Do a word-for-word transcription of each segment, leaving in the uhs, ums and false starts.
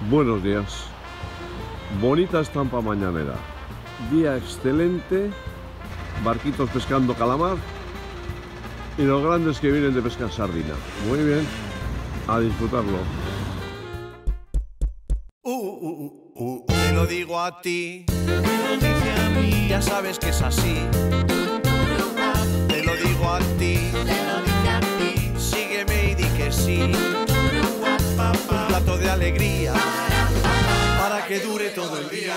Buenos días. Bonita estampa mañanera. Día excelente. Barquitos pescando calamar. Y los grandes que vienen de pescar sardina. Muy bien. A disfrutarlo. Uh, uh, uh, uh, te lo digo a ti, te lo dice a mí, ya sabes que es así. Te lo digo a ti, te lo dice a ti, sígueme y di que sí. Un plato de alegría para que dure todo el día.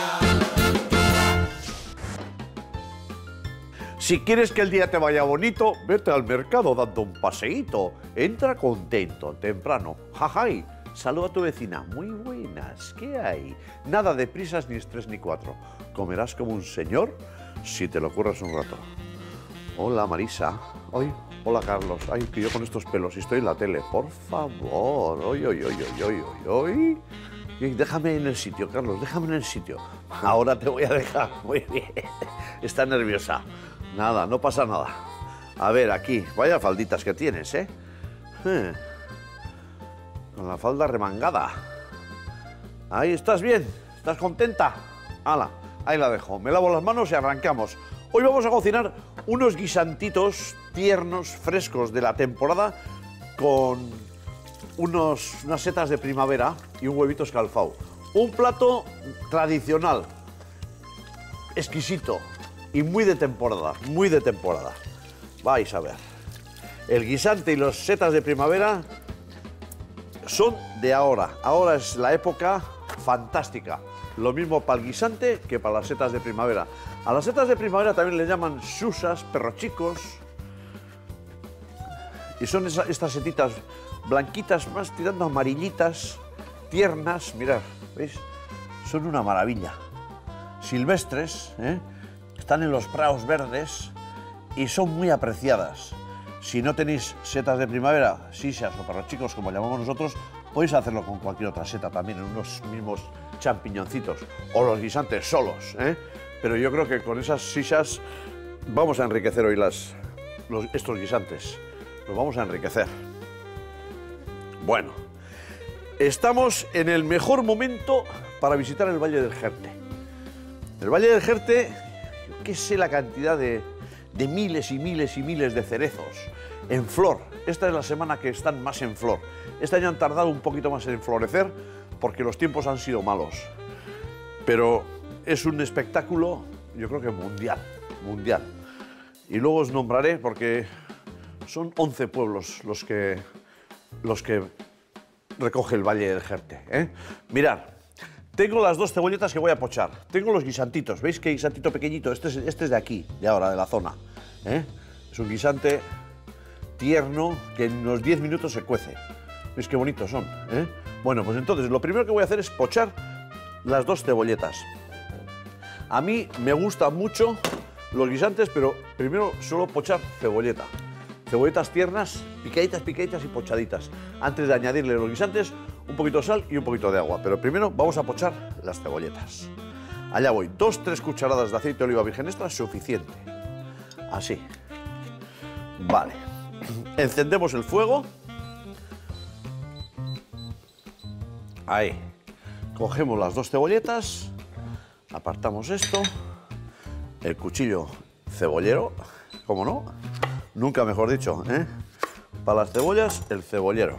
Si quieres que el día te vaya bonito, vete al mercado dando un paseíto. Entra contento, temprano. Jajay, saluda a tu vecina. Muy buenas, ¿qué hay? Nada de prisas, ni estrés, ni cuatro. Comerás como un señor si te lo curras un rato. Hola, Marisa. Ay, hola, Carlos. Ay, que yo con estos pelos y estoy en la tele. Por favor. Oy, oy, oy, oy, oy, oy, oy. Y déjame en el sitio, Carlos, déjame en el sitio. Ahora te voy a dejar. Muy bien. Está nerviosa. Nada, no pasa nada. A ver, aquí, vaya falditas que tienes, ¿eh? eh. Con la falda remangada. Ahí, ¿estás bien? ¿Estás contenta? Hala, ahí la dejo. Me lavo las manos y arrancamos. Hoy vamos a cocinar unos guisantitos tiernos, frescos de la temporada con unos, unas setas de primavera y un huevito escalfado. Un plato tradicional, exquisito. Y muy de temporada, muy de temporada. Vais a ver. El guisante y los setas de primavera son de ahora. Ahora es la época fantástica. Lo mismo para el guisante que para las setas de primavera. A las setas de primavera también le llaman susas, perrochicos. Y son esa, estas setitas blanquitas, más tirando amarillitas, tiernas. Mirad, ¿veis? Son una maravilla. Silvestres, ¿eh? Están en los prados verdes y son muy apreciadas. Si no tenéis setas de primavera, sisas o perrochicos, como llamamos nosotros, podéis hacerlo con cualquier otra seta también, en unos mismos champiñoncitos o los guisantes solos, ¿eh? Pero yo creo que con esas sisas vamos a enriquecer hoy las, los, estos guisantes. Los vamos a enriquecer. Bueno, estamos en el mejor momento para visitar el Valle del Jerte. El Valle del Jerte... ¿Qué sé la cantidad de, de miles y miles y miles de cerezos en flor? Esta es la semana que están más en flor. Este año han tardado un poquito más en florecer porque los tiempos han sido malos. Pero es un espectáculo, yo creo que mundial, mundial. Y luego os nombraré porque son once pueblos los que, los que recoge el Valle del Jerte, ¿eh? Mirad. Tengo las dos cebolletas que voy a pochar. Tengo los guisantitos. ¿Veis qué guisantito pequeñito? Este es, este es de aquí, de ahora, de la zona. ¿Eh? Es un guisante tierno que en unos diez minutos se cuece. ¿Veis qué bonitos son? ¿Eh? Bueno, pues entonces lo primero que voy a hacer es pochar las dos cebolletas. A mí me gustan mucho los guisantes, pero primero suelo pochar cebolleta. Cebolletas tiernas, picaditas, picaditas y pochaditas. Antes de añadirle los guisantes, un poquito de sal y un poquito de agua. Pero primero vamos a pochar las cebolletas. Allá voy, dos, tres cucharadas de aceite de oliva virgen extra, suficiente. Así. Vale. Encendemos el fuego. Ahí. Cogemos las dos cebolletas. Apartamos esto. El cuchillo cebollero, ¿cómo no? Nunca mejor dicho, ¿eh? Para las cebollas, el cebollero.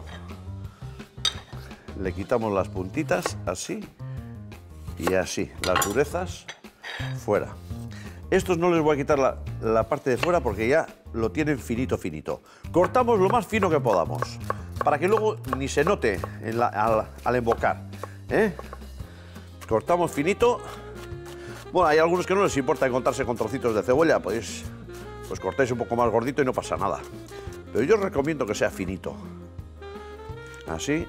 Le quitamos las puntitas, así y así. Las durezas, fuera. Estos no les voy a quitar la, la parte de fuera porque ya lo tienen finito, finito. Cortamos lo más fino que podamos, para que luego ni se note en la, al, al embocar, ¿eh? Cortamos finito. Bueno, hay algunos que no les importa encontrarse con trocitos de cebolla, pues... pues cortáis un poco más gordito y no pasa nada. Pero yo os recomiendo que sea finito. Así.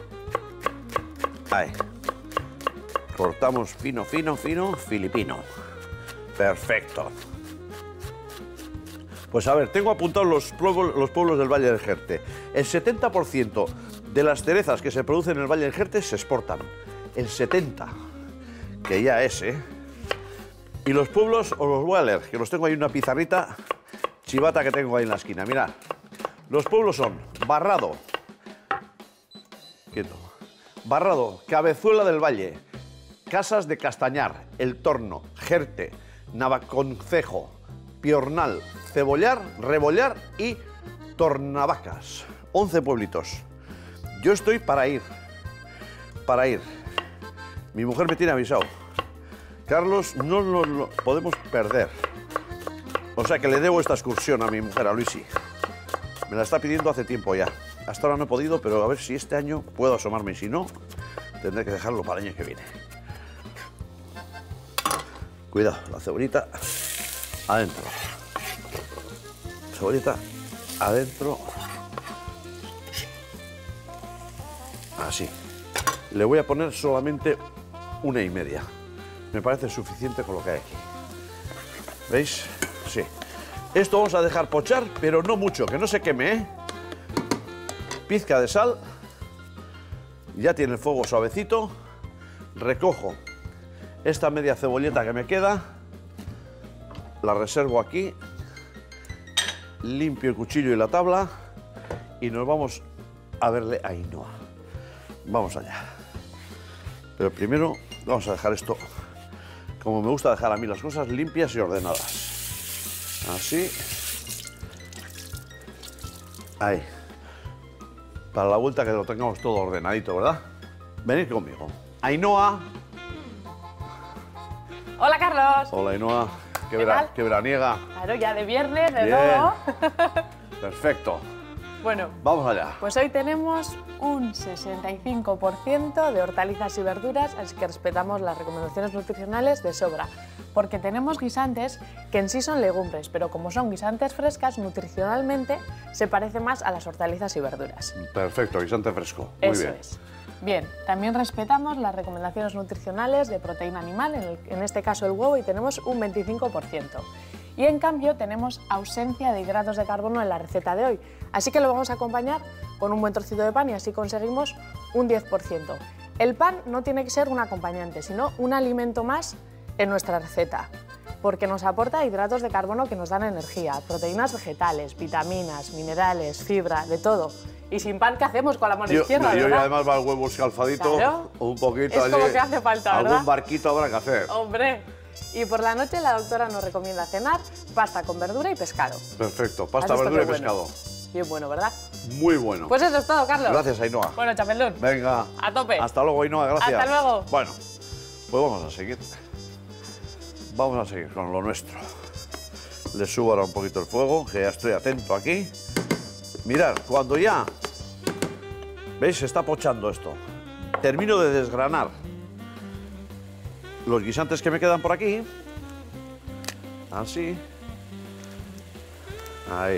Ahí. Cortamos fino, fino, fino, filipino. Perfecto. Pues a ver, tengo apuntados los pueblos, los pueblos del Valle del Jerte. El setenta por ciento de las cerezas que se producen en el Valle del Jerte se exportan. El setenta por ciento. Que ya es, ¿eh? Y los pueblos os los voy a leer, que los tengo ahí en una pizarrita chivata que tengo ahí en la esquina. Mirad, los pueblos son Barrado, quieto, Barrado, Cabezuela del Valle, Casas de Castañar, El Torno, Jerte, Navaconcejo, Piornal, Cebollar, Rebollar y Tornavacas. once pueblitos. Yo estoy para ir, para ir. Mi mujer me tiene avisado. Carlos, no nos lo podemos perder. O sea que le debo esta excursión a mi mujer, a Luisi. Me la está pidiendo hace tiempo ya. Hasta ahora no he podido, pero a ver si este año puedo asomarme. Y si no, tendré que dejarlo para el año que viene. Cuidado, la cebolita adentro. Cebolita adentro. Así. Le voy a poner solamente una y media. Me parece suficiente con lo que hay aquí. ¿Veis? Sí. Esto vamos a dejar pochar, pero no mucho, que no se queme, ¿eh? Pizca de sal. Ya tiene el fuego suavecito. Recojo esta media cebolleta que me queda. La reservo aquí. Limpio el cuchillo y la tabla. Y nos vamos a verle a Ainhoa. Vamos allá. Pero primero vamos a dejar esto, como me gusta dejar a mí las cosas, limpias y ordenadas. Así. Ahí. Para la vuelta que lo tengamos todo ordenadito, ¿verdad? Venid conmigo. Ainhoa. Hola, Carlos. Hola, Ainhoa. ¿Qué, ¿Qué vera tal? qué veraniega. Claro, ya de viernes, de Bien. todo. Perfecto. Bueno, Vamos allá. pues hoy tenemos un sesenta y cinco por ciento de hortalizas y verduras, así que respetamos las recomendaciones nutricionales de sobra. Porque tenemos guisantes que en sí son legumbres, pero como son guisantes frescas, nutricionalmente se parece más a las hortalizas y verduras. Perfecto, guisante fresco. Muy Eso bien. es. Bien, también respetamos las recomendaciones nutricionales de proteína animal, en, el- en este caso el huevo, y tenemos un veinticinco por ciento. Y en cambio tenemos ausencia de hidratos de carbono en la receta de hoy, así que lo vamos a acompañar con un buen trocito de pan y así conseguimos un diez por ciento. El pan no tiene que ser un acompañante, sino un alimento más en nuestra receta, porque nos aporta hidratos de carbono que nos dan energía, proteínas vegetales, vitaminas, minerales, fibra, de todo. Y sin pan, ¿qué hacemos con la mano Yo, izquierda, yo verdad? además va el huevo escalfadito, Claro. un poquito Es allí. como que hace falta, Algún ¿verdad? barquito habrá que hacer. Hombre, y por la noche la doctora nos recomienda cenar pasta con verdura y pescado. Perfecto, pasta, ¿Has visto verdura y qué bueno? pescado. Bien bueno, ¿verdad? Muy bueno. Pues eso es todo, Carlos. Gracias, Ainhoa. Bueno, chapeldón. Venga. A tope. Hasta luego, Ainhoa, gracias. Hasta luego. Bueno, pues vamos a seguir. Vamos a seguir con lo nuestro. Le subo ahora un poquito el fuego, que ya estoy atento aquí. Mirad, cuando ya... ¿Veis? Se está pochando esto. Termino de desgranar los guisantes que me quedan por aquí. Así. Ahí.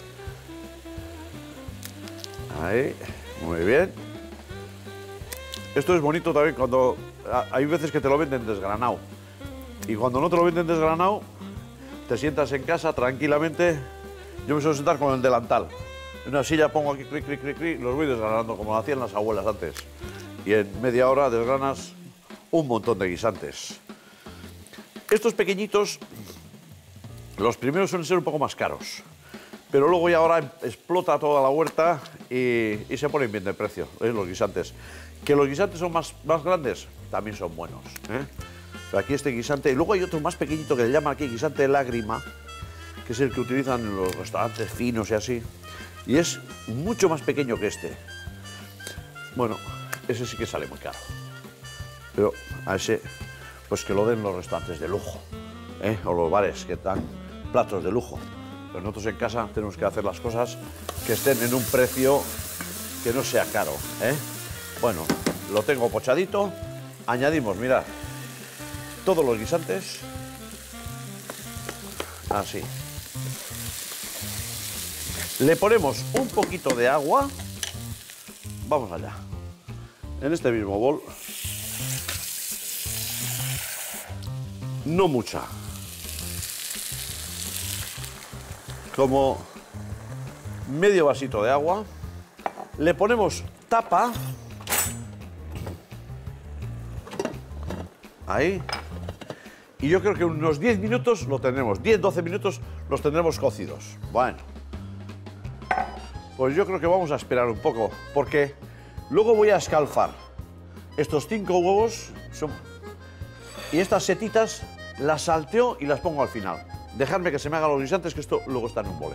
Ahí. Muy bien. Esto es bonito también cuando... Hay veces que te lo venden desgranado. Y cuando no te lo venden desgranado, te sientas en casa tranquilamente. Yo me suelo sentar con el delantal. En una silla pongo aquí, clic, clic, clic, clic, los voy desgranando como lo hacían las abuelas antes. Y en media hora desgranas un montón de guisantes. Estos pequeñitos, los primeros suelen ser un poco más caros. Pero luego ya ahora explota toda la huerta y, y se ponen bien de precio, ¿eh? Los guisantes. Que los guisantes son más, más grandes, también son buenos, ¿eh? Pero aquí este guisante, y luego hay otro más pequeñito que le llaman aquí guisante de lágrima, que es el que utilizan en los restaurantes finos y así. Y es mucho más pequeño que este. Bueno, ese sí que sale muy caro. Pero a ese, pues que lo den los restaurantes de lujo, ¿eh? O los bares que dan platos de lujo. Pero nosotros en casa tenemos que hacer las cosas que estén en un precio que no sea caro, ¿eh? Bueno, lo tengo pochadito. Añadimos, mirad, todos los guisantes. Así. Le ponemos un poquito de agua. Vamos allá. En este mismo bol. No mucha. Como medio vasito de agua. Le ponemos tapa. Ahí. Y yo creo que unos diez minutos lo tendremos. diez, doce minutos los tendremos cocidos. Bueno. Pues yo creo que vamos a esperar un poco, porque luego voy a escalfar Estos cinco huevos son... Y estas setitas las salteo y las pongo al final. Dejadme que se me hagan los guisantes, que esto luego está en un boleo.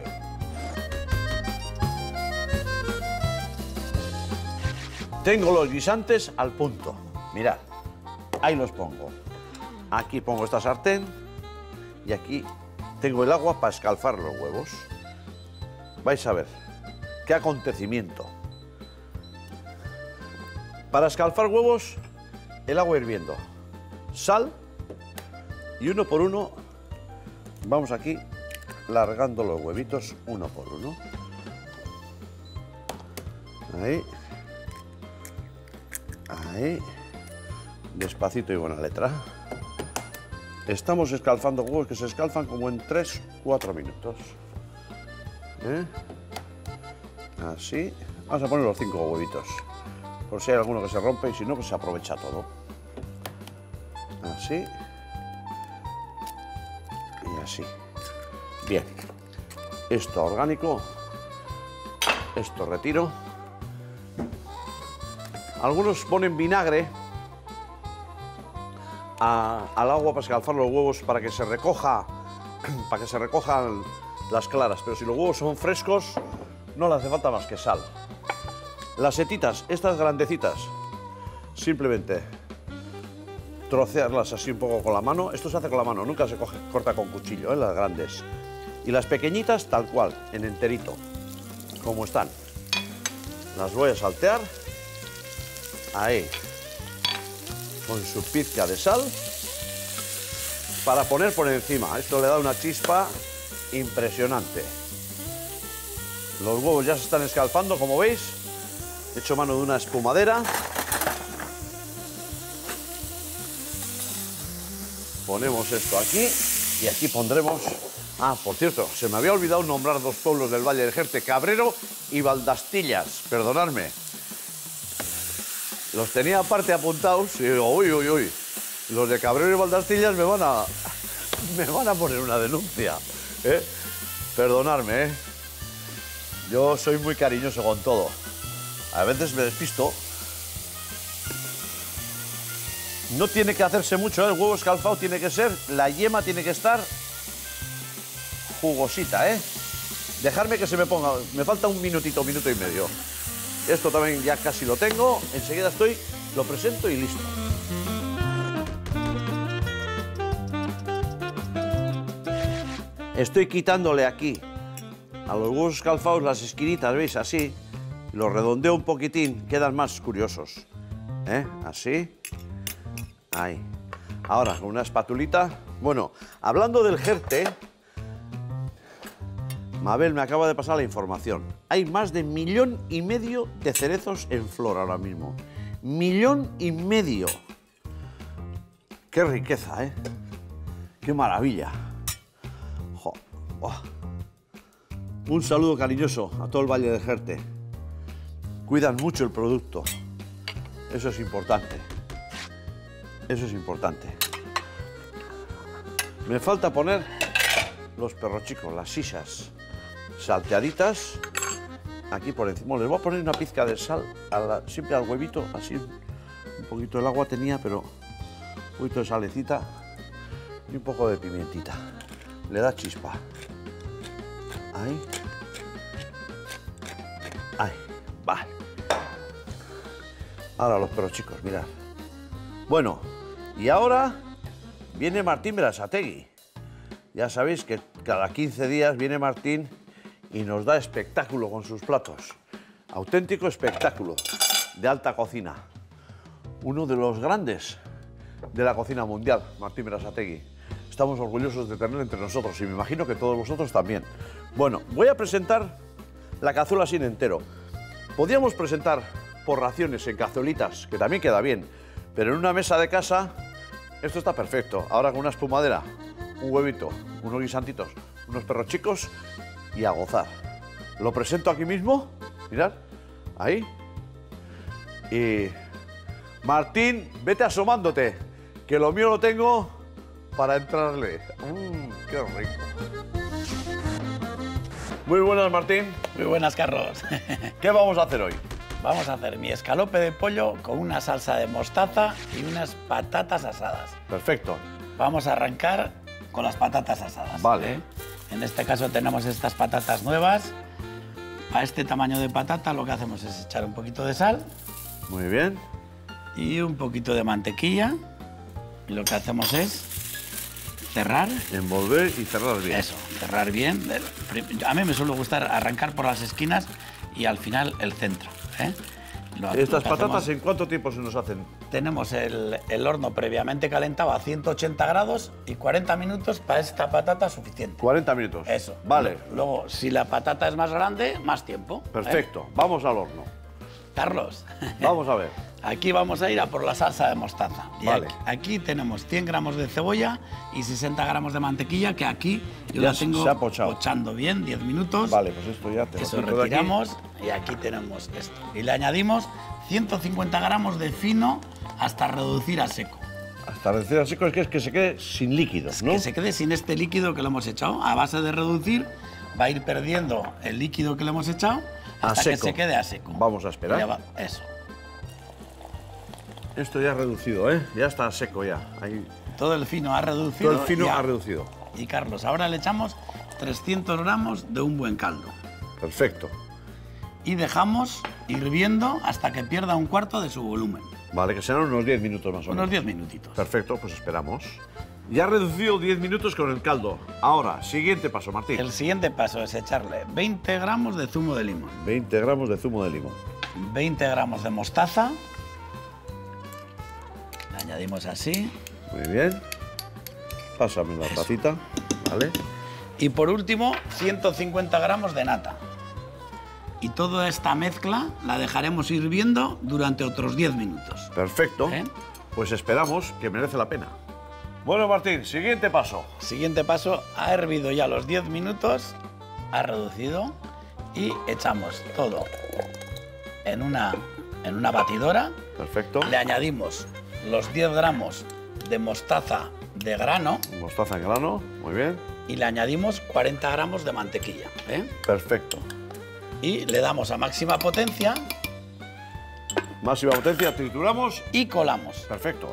Tengo los guisantes al punto. Mirad, ahí los pongo. Aquí pongo esta sartén y aquí tengo el agua para escalfar los huevos. Vais a ver qué acontecimiento. Para escalfar huevos, el agua hirviendo, sal y uno por uno vamos aquí largando los huevitos uno por uno. Ahí. Ahí. Despacito y buena letra. Estamos escalfando huevos que se escalfan como en tres cuatro minutos. ¿Eh? Así. Vamos a poner los cinco huevitos. Por si hay alguno que se rompe y si no, pues se aprovecha todo. Así. Y así. Bien. Esto orgánico. Esto retiro. Algunos ponen vinagre a, al agua para escalfar los huevos para que se recoja, para que se recojan las claras. Pero si los huevos son frescos, no le hace falta más que sal. Las setitas, estas grandecitas, simplemente trocearlas así un poco con la mano. Esto se hace con la mano, nunca se coge, corta con cuchillo, ¿eh? Las grandes. Y las pequeñitas tal cual, en enterito, como están. Las voy a saltear. Ahí, con su pizca de sal, para poner por encima. Esto le da una chispa impresionante. Los huevos ya se están escalfando, como veis. He hecho mano de una espumadera. Ponemos esto aquí y aquí pondremos... Ah, por cierto, se me había olvidado nombrar dos pueblos del Valle del Jerte, Cabrero y Valdastillas. Perdonadme. Los tenía aparte apuntados y digo, uy, uy, uy, los de Cabrero y Valdastillas me van a, me van a poner una denuncia, ¿eh? Perdonadme, ¿eh? Yo soy muy cariñoso con todo. A veces me despisto. No tiene que hacerse mucho, ¿eh? El huevo escalfado tiene que ser, la yema tiene que estar jugosita, ¿eh? Dejarme que se me ponga, me falta un minutito, un minuto y medio. Esto también ya casi lo tengo, enseguida estoy, lo presento y listo. Estoy quitándole aquí a los huevos escalfados las esquinitas, ¿veis? Así, los redondeo un poquitín, quedan más curiosos. ¿Eh? Así, ahí. Ahora, con una espatulita. Bueno, hablando del Jerte, Mabel me acaba de pasar la información. Hay más de millón y medio de cerezos en flor ahora mismo. Millón y medio. Qué riqueza, ¿eh? Qué maravilla. Jo, oh. Un saludo cariñoso a todo el Valle del Jerte. Cuidan mucho el producto. Eso es importante. Eso es importante. Me falta poner los perrochicos, las sisas salteaditas aquí por encima. Bueno, les voy a poner una pizca de sal a la, siempre al huevito, así un poquito. El agua tenía, pero un poquito de salecita y un poco de pimientita. Le da chispa. Ahí. Ahí. Vale. Ahora los perrochicos, mirad. Bueno, y ahora viene Martín Berasategui. Ya sabéis que cada quince días viene Martín y nos da espectáculo con sus platos. Auténtico espectáculo de alta cocina. Uno de los grandes de la cocina mundial, Martín Berasategui. Estamos orgullosos de tenerlo entre nosotros y me imagino que todos vosotros también. Bueno, voy a presentar la cazuela sin entero. Podríamos presentar por raciones en cazuelitas, que también queda bien, pero en una mesa de casa esto está perfecto. Ahora con una espumadera, un huevito, unos guisantitos, unos perrochicos y a gozar. Lo presento aquí mismo, mirad, ahí. Y Martín, vete asomándote, que lo mío lo tengo para entrarle. Mmm, qué rico. Muy buenas, Martín. Muy buenas, Carlos. ¿Qué vamos a hacer hoy? vamos a hacer mi escalope de pollo con una salsa de mostaza y unas patatas asadas. Perfecto. Vamos a arrancar con las patatas asadas. Vale. ¿eh? En este caso tenemos estas patatas nuevas. A este tamaño de patata lo que hacemos es echar un poquito de sal Muy bien. y un poquito de mantequilla. Y lo que hacemos es cerrar. Envolver y cerrar bien. Eso, cerrar bien. A mí me suele gustar arrancar por las esquinas y al final el centro. ¿eh? Lo- ¿Estas lo que patatas hacemos- en cuánto tiempo se nos hacen? Tenemos el, el horno previamente calentado a ciento ochenta grados y cuarenta minutos para esta patata suficiente. cuarenta minutos. Eso. Vale. Luego, si la patata es más grande, más tiempo. ¿eh? Perfecto. Vamos al horno. Carlos, Vamos a ver. aquí vamos a ir a por la salsa de mostaza. Y Vale. Aquí, aquí tenemos cien gramos de cebolla y sesenta gramos de mantequilla, que aquí yo Ya la tengo se ha pochado. pochando bien, diez minutos. Vale, pues esto ya te lo Eso quito de aquí. retiramos y aquí tenemos esto. Y le añadimos ciento cincuenta gramos de fino hasta reducir a seco. Hasta reducir a seco es que, es que se quede sin líquidos, ¿no? Que se quede sin este líquido que le hemos echado. A base de reducir, va a ir perdiendo el líquido que le hemos echado A hasta que seco. se quede a seco. Vamos a esperar. Y ya va- Eso. Esto ya ha reducido, ¿eh? Ya está seco ya. Ahí. Todo el fino ha reducido. Todo el fino ya. ha reducido. Y Carlos, ahora le echamos trescientos gramos de un buen caldo. Perfecto. Y dejamos hirviendo hasta que pierda un cuarto de su volumen. Vale, que serán unos diez minutos más o menos. Unos diez minutitos. Perfecto, pues esperamos. Ya ha reducido diez minutos con el caldo. Ahora, siguiente paso, Martín. El siguiente paso es echarle veinte gramos de zumo de limón, veinte gramos de zumo de limón. veinte gramos de mostaza. Le añadimos así. Muy bien. Pásame la tacita. Vale. Y por último, ciento cincuenta gramos de nata. Y toda esta mezcla la dejaremos hirviendo durante otros diez minutos. Perfecto. ¿Eh? Pues esperamos, que merece la pena. Bueno, Martín, siguiente paso. Siguiente paso, ha hervido ya los diez minutos, ha reducido y echamos todo en una, en una batidora. Perfecto. Le añadimos los diez gramos de mostaza de grano Mostaza en grano. Muy bien. y le añadimos cuarenta gramos de mantequilla. ¿eh? Perfecto. Y le damos a máxima potencia Máxima potencia, trituramos. y colamos. Perfecto.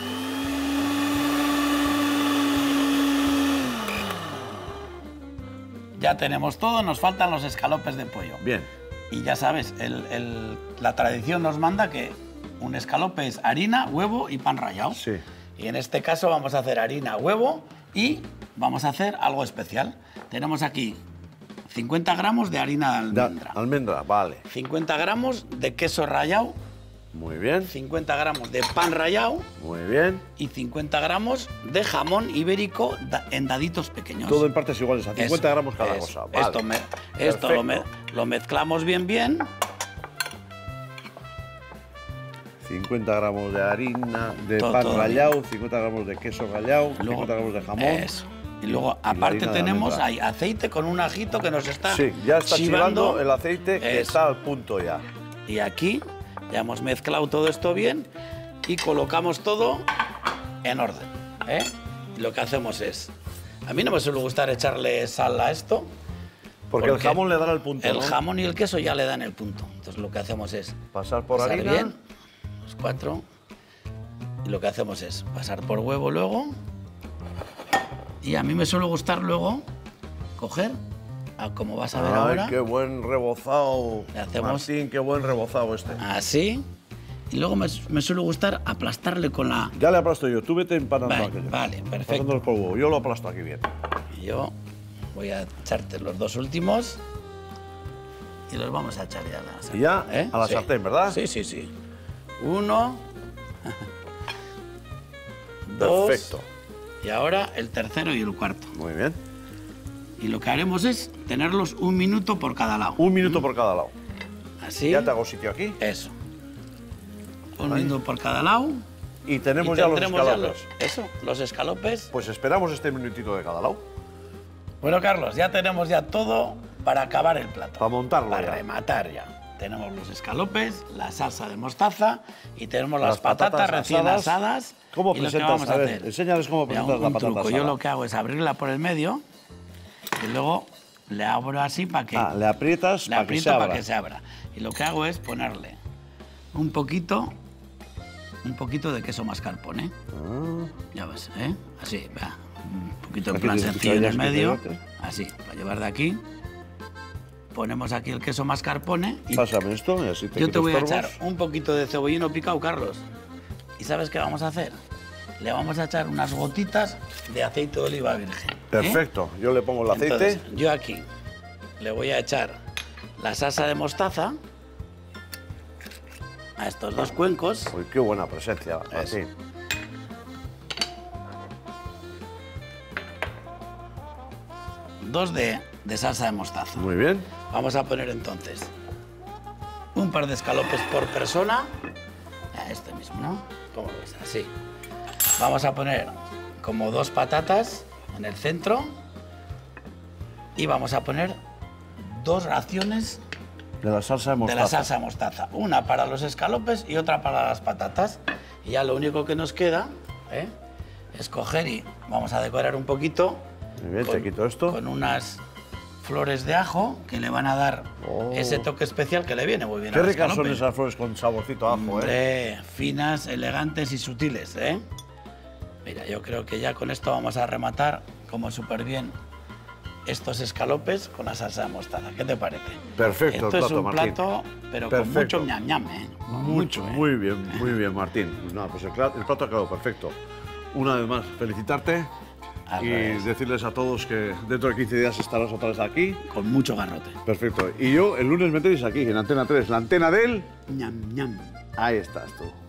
Ya tenemos todo, nos faltan los escalopes de pollo. Bien. Y ya sabes, el- el- la tradición nos manda que un escalope es harina, huevo y pan rallado. Sí. Y en este caso vamos a hacer harina, huevo y vamos a hacer algo especial. Tenemos aquí cincuenta gramos de harina de Da- almendra, almendra, vale. cincuenta gramos de queso rallado, Muy bien. cincuenta gramos de pan rallado Muy bien. y cincuenta gramos de jamón ibérico da- en daditos pequeños. Todo en partes iguales, a cincuenta Eso, gramos cada eso. cosa. Vale. Esto, me- esto lo, me- Perfecto. lo mezclamos bien, bien. cincuenta gramos de harina de Todo, pan todo rallado, cincuenta gramos de queso rallado, Luego- cincuenta gramos de jamón. Eso. Y luego, la aparte, harina de tenemos almendra. ahí aceite con un ajito que nos está Sí, ya está chivando. chivando el aceite que Eso. está al punto ya. Y aquí ya hemos mezclado todo esto bien y colocamos todo en orden. ¿eh? Y lo que hacemos es... A mí no me suele gustar echarle sal a esto. Porque, el jamón le dará el punto, El ¿no? jamón y el queso ya le dan el punto. Entonces lo que hacemos es Pasar por pasar harina. bien, los cuatro. Y lo que hacemos es pasar por huevo luego. Y a mí me suele gustar luego coger, a como vas a ver Ay, ahora, qué buen rebozado. Le hacemos- Martín, qué buen rebozado este. así. Y luego me, me suele gustar aplastarle con la... Ya le aplasto yo, tú vete empanando Vale, aquello. vale, perfecto. Pasándolos por huevo, yo lo aplasto aquí bien. Y yo voy a echarte los dos últimos y los vamos a echar ya a la sartén. Y ya ¿eh? a la Sí. sartén, ¿verdad? Sí, sí, sí. Uno. Dos. Perfecto. Y ahora el tercero y el cuarto. Muy bien. Y lo que haremos es tenerlos un minuto por cada lado. Un minuto por cada lado. Así. Ya te hago sitio aquí. Eso. Un minuto por cada lado. Y tenemos y ya los tendremos ya escalopes. los- eso, los escalopes. Pues esperamos este minutito de cada lado. Bueno, Carlos, ya tenemos ya todo para acabar el plato. Para montarlo Para ya. rematar ya. Tenemos los escalopes, la salsa de mostaza y tenemos las, Las patatas, patatas recién asadas. asadas. ¿Cómo y lo que presentas? vamos a A ver, hacer. enséñales cómo Mira, presentas un, la un patata truco. Yo asada. lo que hago es abrirla por el medio y luego le abro así para que... Ah, le aprietas le para que se aprieto abra. para que se abra. Y lo que hago es ponerle un poquito, un poquito de queso mascarpone. Ah. Ya ves, ¿eh? Así, va. Un poquito en Aquí plan tienes sencillo en el cucharillas, medio. cucharillas. Así, para llevar de aquí. Ponemos aquí el queso mascarpone. Y Pásame esto y así te yo quito te voy a estorbos. echar un poquito de cebollino picado, Carlos. ¿Y sabes qué vamos a hacer? Le vamos a echar unas gotitas de aceite de oliva virgen. ¿eh? Perfecto, yo le pongo el aceite. Entonces, yo aquí le voy a echar la salsa de mostaza a estos dos cuencos. Uy, qué buena presencia. Así. Dos de, de salsa de mostaza. Muy bien. Vamos a poner entonces un par de escalopes por persona. A este mismo, ¿no? ¿Cómo lo ves? Así. Vamos a poner como dos patatas en el centro. Y vamos a poner dos raciones De la salsa de de mostaza. la salsa de mostaza. Una para los escalopes y otra para las patatas. Y ya lo único que nos queda, ¿eh?, es coger y vamos a decorar un poquito. Muy bien, te quito esto. Con unas flores de ajo que le van a dar Oh. ese toque especial que le viene muy bien Qué al ricas son escalope. esas flores con saborcito a ajo, ¿eh? Hombre, finas, elegantes y sutiles, ¿eh? Mira, yo creo que ya con esto vamos a rematar como súper bien estos escalopes con la salsa de mostaza. ¿Qué te parece? Perfecto, Esto el es plato, un Martín. plato, pero Perfecto. con mucho ñam ñam, ¿eh? Con Mucho, ¿eh? muy bien, muy bien, Martín. No, pues el, cla- el plato ha quedado perfecto. Una vez más, felicitarte Al y revés. decirles a todos que dentro de quince días estarás otra vez aquí. Con mucho garrote. Perfecto. Y yo el lunes me tenéis aquí, en Antena tres, la antena del... ñam ñam. Ahí estás tú.